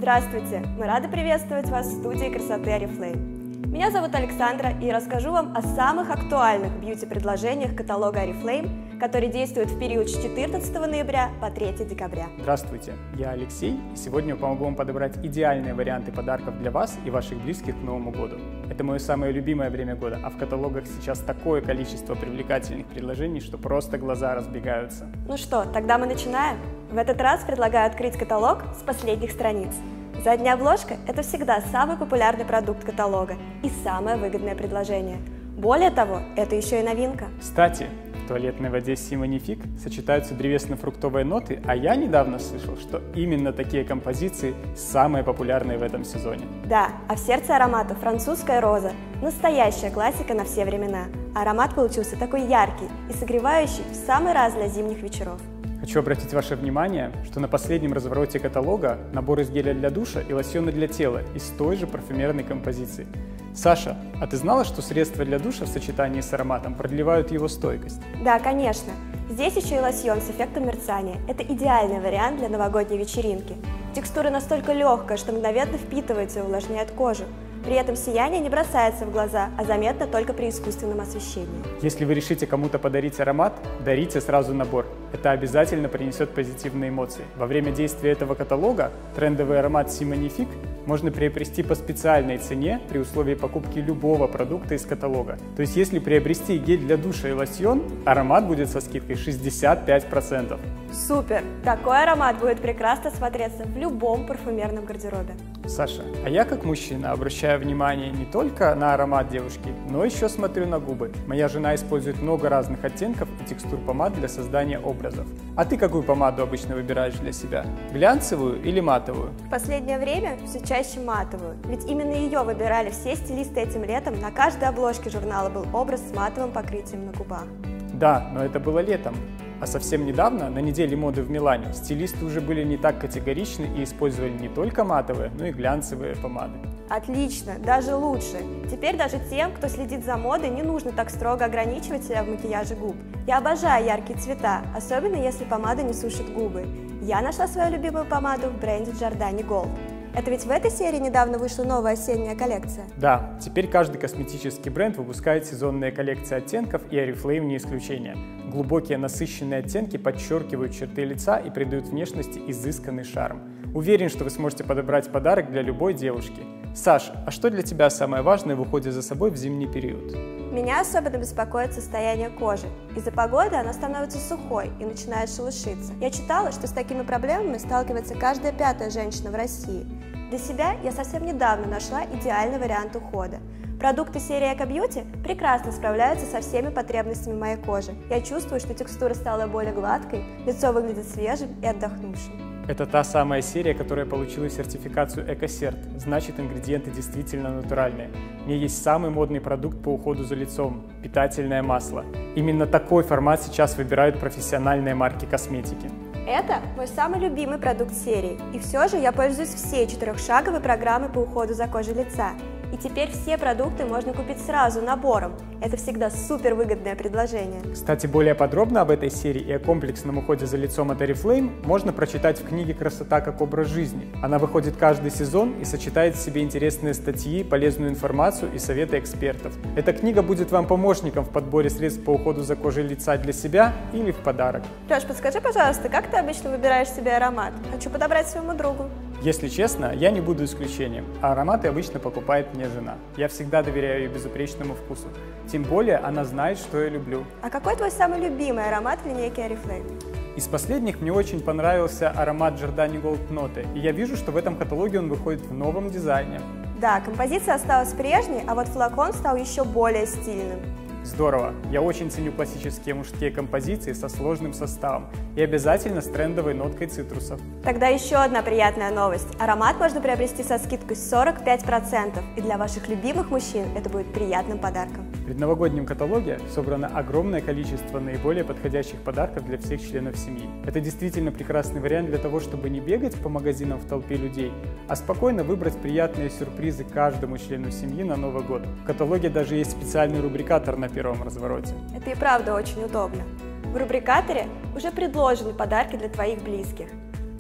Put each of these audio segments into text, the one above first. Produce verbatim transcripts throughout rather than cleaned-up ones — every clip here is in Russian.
Здравствуйте! Мы рады приветствовать вас в студии красоты Oriflame. Меня зовут Александра, и расскажу вам о самых актуальных бьюти-предложениях каталога Oriflame, который действует в период с четырнадцатого ноября по третьего декабря. Здравствуйте, я Алексей, и сегодня я помогу вам подобрать идеальные варианты подарков для вас и ваших близких к Новому году. Это мое самое любимое время года, а в каталогах сейчас такое количество привлекательных предложений, что просто глаза разбегаются. Ну что, тогда мы начинаем? В этот раз предлагаю открыть каталог с последних страниц. Задняя обложка – это всегда самый популярный продукт каталога и самое выгодное предложение. Более того, это еще и новинка. Кстати, в туалетной воде Симонифик сочетаются древесно-фруктовые ноты, а я недавно слышал, что именно такие композиции самые популярные в этом сезоне. Да, а в сердце аромата французская роза – настоящая классика на все времена. Аромат получился такой яркий и согревающий в самый раз для зимних вечеров. Хочу обратить ваше внимание, что на последнем развороте каталога набор из геля для душа и лосьона для тела из той же парфюмерной композиции. Саша, а ты знала, что средства для душа в сочетании с ароматом продлевают его стойкость? Да, конечно. Здесь еще и лосьон с эффектом мерцания. Это идеальный вариант для новогодней вечеринки. Текстура настолько легкая, что мгновенно впитывается и увлажняет кожу. При этом сияние не бросается в глаза, а заметно только при искусственном освещении. Если вы решите кому-то подарить аромат, дарите сразу набор. Это обязательно принесет позитивные эмоции. Во время действия этого каталога трендовый аромат Симонифик можно приобрести по специальной цене при условии покупки любого продукта из каталога. То есть если приобрести гель для душа и лосьон, аромат будет со скидкой шестьдесят пять процентов. Супер! Такой аромат будет прекрасно смотреться в любом парфюмерном гардеробе. Саша, а я как мужчина обращаю внимание не только на аромат девушки, но еще смотрю на губы. Моя жена использует много разных оттенков и текстур помад для создания образов. А ты какую помаду обычно выбираешь для себя? Глянцевую или матовую? В последнее время все чаще матовую, ведь именно ее выбирали все стилисты этим летом. На каждой обложке журнала был образ с матовым покрытием на губах. Да, но это было летом. А совсем недавно, на неделе моды в Милане, стилисты уже были не так категоричны и использовали не только матовые, но и глянцевые помады. Отлично, даже лучше. Теперь даже тем, кто следит за модой, не нужно так строго ограничивать себя в макияже губ. Я обожаю яркие цвета, особенно если помада не сушит губы. Я нашла свою любимую помаду в бренде Giordani Gold. Это ведь в этой серии недавно вышла новая осенняя коллекция? Да, теперь каждый косметический бренд выпускает сезонные коллекции оттенков, и Oriflame не исключение. Глубокие насыщенные оттенки подчеркивают черты лица и придают внешности изысканный шарм. Уверен, что вы сможете подобрать подарок для любой девушки. Саш, а что для тебя самое важное в уходе за собой в зимний период? Меня особенно беспокоит состояние кожи. Из-за погоды она становится сухой и начинает шелушиться. Я читала, что с такими проблемами сталкивается каждая пятая женщина в России. Для себя я совсем недавно нашла идеальный вариант ухода. Продукты серии Eco Beauty прекрасно справляются со всеми потребностями моей кожи. Я чувствую, что текстура стала более гладкой, лицо выглядит свежим и отдохнувшим. Это та самая серия, которая получила сертификацию Экосерт, значит, ингредиенты действительно натуральные. У меня есть самый модный продукт по уходу за лицом – питательное масло. Именно такой формат сейчас выбирают профессиональные марки косметики. Это мой самый любимый продукт серии, и все же я пользуюсь всей четырехшаговой программой по уходу за кожей лица. И теперь все продукты можно купить сразу набором. Это всегда супер выгодное предложение. Кстати, более подробно об этой серии и о комплексном уходе за лицом от Oriflame можно прочитать в книге «Красота как образ жизни». Она выходит каждый сезон и сочетает в себе интересные статьи, полезную информацию и советы экспертов. Эта книга будет вам помощником в подборе средств по уходу за кожей лица для себя или в подарок. Леш, подскажи, пожалуйста, как ты обычно выбираешь себе аромат? Хочу подобрать своему другу. Если честно, я не буду исключением, а ароматы обычно покупает мне жена. Я всегда доверяю ее безупречному вкусу. Тем более, она знает, что я люблю. А какой твой самый любимый аромат в линейке Oriflame? Из последних мне очень понравился аромат Giordani Gold Note, и я вижу, что в этом каталоге он выходит в новом дизайне. Да, композиция осталась прежней, а вот флакон стал еще более стильным. Здорово! Я очень ценю классические мужские композиции со сложным составом и обязательно с трендовой ноткой цитрусов. Тогда еще одна приятная новость. Аромат можно приобрести со скидкой сорок пять процентов, и для ваших любимых мужчин это будет приятным подарком. В предновогоднем каталоге собрано огромное количество наиболее подходящих подарков для всех членов семьи. Это действительно прекрасный вариант для того, чтобы не бегать по магазинам в толпе людей, а спокойно выбрать приятные сюрпризы каждому члену семьи на Новый год. В каталоге даже есть специальный рубрикатор на первом развороте. Это и правда очень удобно. В рубрикаторе уже предложены подарки для твоих близких.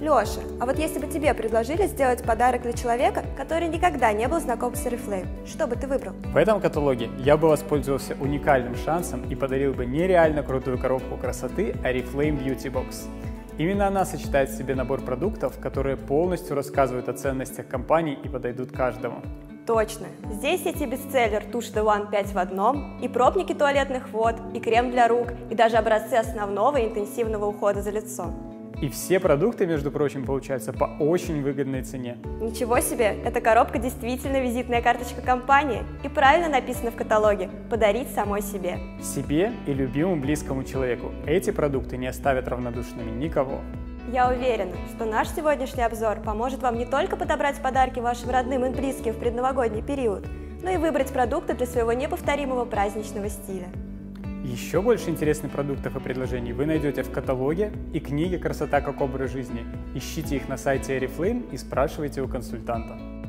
Леша, а вот если бы тебе предложили сделать подарок для человека, который никогда не был знаком с Oriflame, что бы ты выбрал? В этом каталоге я бы воспользовался уникальным шансом и подарил бы нереально крутую коробку красоты Oriflame Beauty Box. Именно она сочетает в себе набор продуктов, которые полностью рассказывают о ценностях компании и подойдут каждому. Точно. Здесь есть и бестселлер тушь The One пять в одном, и пробники туалетных вод, и крем для рук, и даже образцы основного и интенсивного ухода за лицом. И все продукты, между прочим, получаются по очень выгодной цене. Ничего себе, эта коробка действительно визитная карточка компании. И правильно написано в каталоге «Подарить самой себе». Себе и любимому близкому человеку эти продукты не оставят равнодушными никого. Я уверена, что наш сегодняшний обзор поможет вам не только подобрать подарки вашим родным и близким в предновогодний период, но и выбрать продукты для своего неповторимого праздничного стиля. Еще больше интересных продуктов и предложений вы найдете в каталоге и книге «Красота как образ жизни». Ищите их на сайте Oriflame и спрашивайте у консультанта.